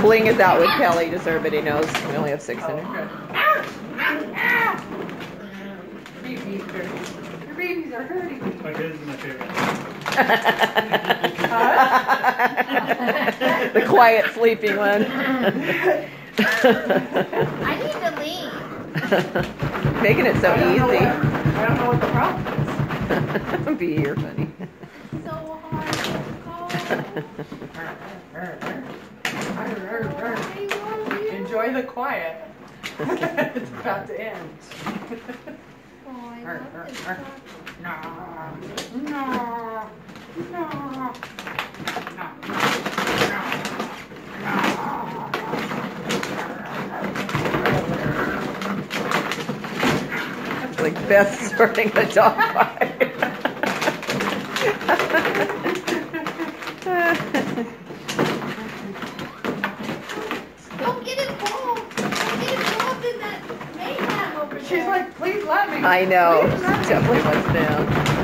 Bling is out with Kelly, just so everybody knows. We only have 6 in here. Your babies are hurting me. My kids are my favorite. The quiet sleeping one. I need to leave. Making it so easy. I don't know what the problem is. Be here, funny. So hard to go. Enjoy the quiet. It's about to end. Oh, I love this dog. No. No. No. It's like Beth starting the dog fight. Don't get involved. Don't get involved in that mayhem over there. She's like, please let me. I know. Please let me. Definitely wants down.